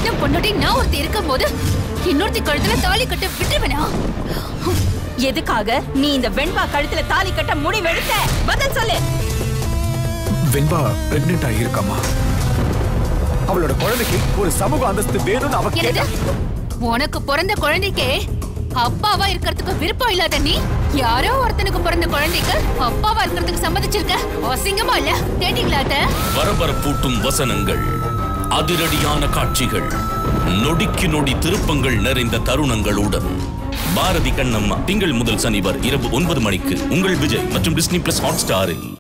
புருஷன் பொண்ணுட்டி நான் ஒருத்தி இருக்கும் போது இன்னொருத்தி கழுத்துல தாலி கட்ட விட்டுருவேனா? எதுக்காக நீ இந்த வெண்பா கழுத்துல தாலி கட்ட முடிவெடுத்த? பதில் சொல்லு. வெண்பா பிரெக்னென்ட் ஆகியிருக்காமா? அவளோட குழந்தைக்கு ஒரு சமூக அந்தஸ்து வேணும்னு அவ கேட்டா. உனக்கு பிறந்த குழந்தைக்கே அப்பாவா இருக்கிறதுக்கு விருப்பம் இல்லாத நீ யாரோ ஒருத்தனுக்கு பிறந்த குழந்தைக்கு அப்பாவா இருக்கிறதுக்கு சம்மதிச்சிருக்க. அசிங்கமா இல்ல? கேட்டீங்களா? பரபரப்பூட்டும் வசனங்கள், அதிரடியான காட்சிகள், நொடிக்கு நொடி திருப்பங்கள் நிறைந்த தருணங்களுடன் பாரதி கண்ணம்மா திங்கள் முதல் சனிவர் இரவு 9 மணிக்கு உங்கள் விஜய் மற்றும் டிஸ்னி பிளஸ் ஹாட் ஸ்டாரில்.